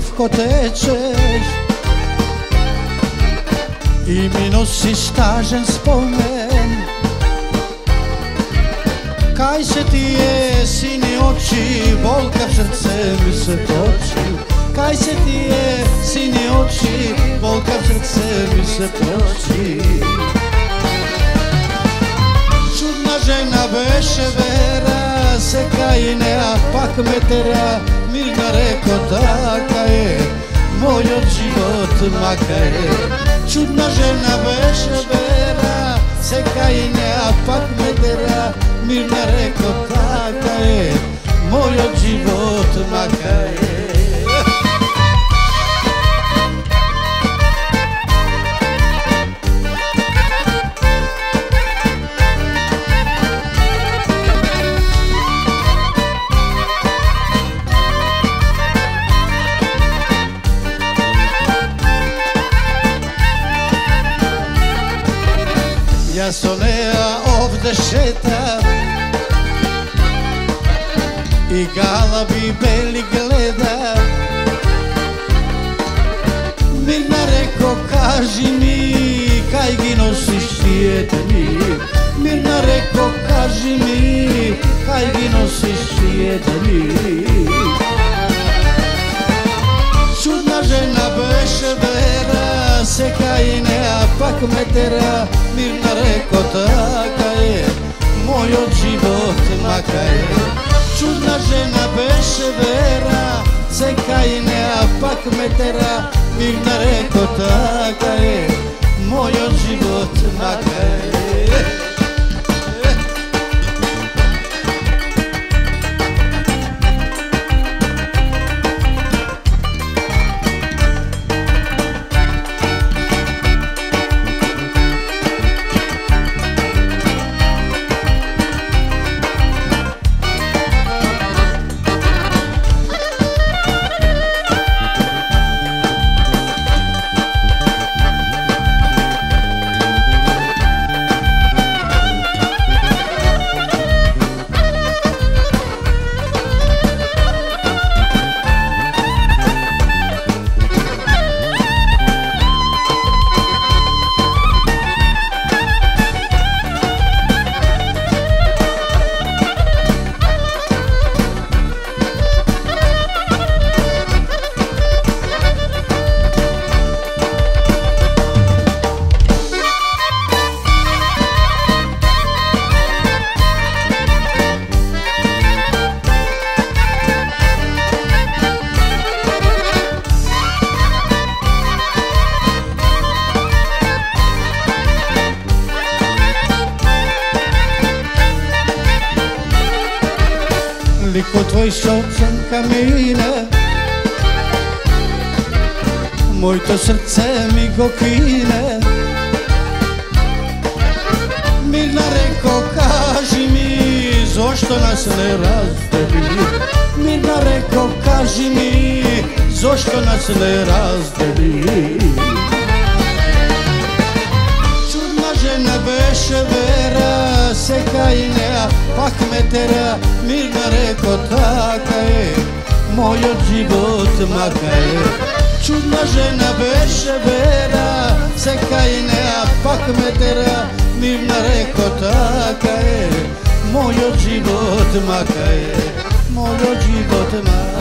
lehko tečeš i mi nosiš tažan spomen. Kaj se ti je, sini oči, bolka v srce mi se toči. Kaj se ti je, sini oči, bolka v srce mi se toči. Čudna žena beše Vera, se kaj ne, a pak me tera. Mirna reko, taka je, moj od život maka je. Čudna žena beše Vera, se kaj ne, a pak me tera. Mirna reko, taka je, moj od život maka je. Ja Sonea ovde šetam i galabi beli gleda. Mirna reko, kaži mi, kaj gi nosiš jedni. Mirna reko, kaži mi, kaj gi nosiš jedni. Čudna žena beše Vera, se kaj ne, a pak me tera. Mirna reko, taka je, moj od život maka je. Čudna žena beše Vera, se kaj ne, a pak me tera. Mirna reko, taka je, moj od život maka je. Liko tvoj srcem kamine, moj to srce mi go kine. Mirna reko, kaži mi, zašto nas ne razdeli. Mirna reko, kaži mi, zašto nas ne razdeli. Čudna žena beše Vera, se kaj ne, a pak me tera. Mirna reko, taka je, moj od život maka je. Čudna žena beše Vera, se kaj ne, a pak me tera. Mirna reko, taka je, moj od život maka je, moj od život maka je.